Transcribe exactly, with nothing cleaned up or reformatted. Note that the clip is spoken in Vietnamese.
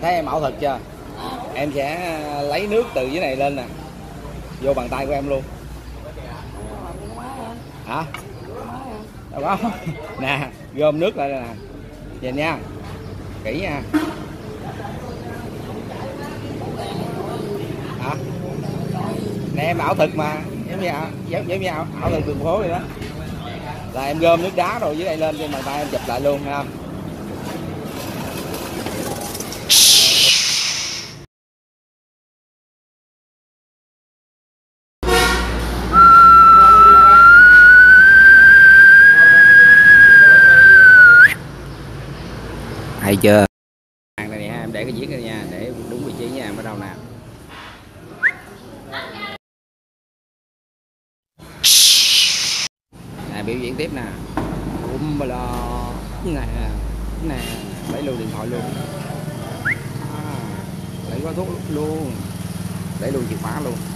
thấy em ảo thực chưa? Em sẽ lấy nước từ dưới này lên nè, vô bàn tay của em luôn. Hả? Đâu có. Nè, gom nước lại nè. Nhìn nha. Kỹ nha. Hả? Nè em ảo thực mà, giống như ảo, giống, giống như ảo, ảo thực đường phố vậy đó. Là em gom nước đá rồi dưới đây lên trên bàn tay em chụp lại luôn ha. Hay chưa? Này nè, em để cái viết này nha, để đúng vị trí nha, em ở đâu nè. Nè, biểu diễn tiếp nè. Um bla nè, nè, lấy luôn điện thoại luôn. À, lấy gói thuốc luôn. Lấy luôn chìa khóa luôn.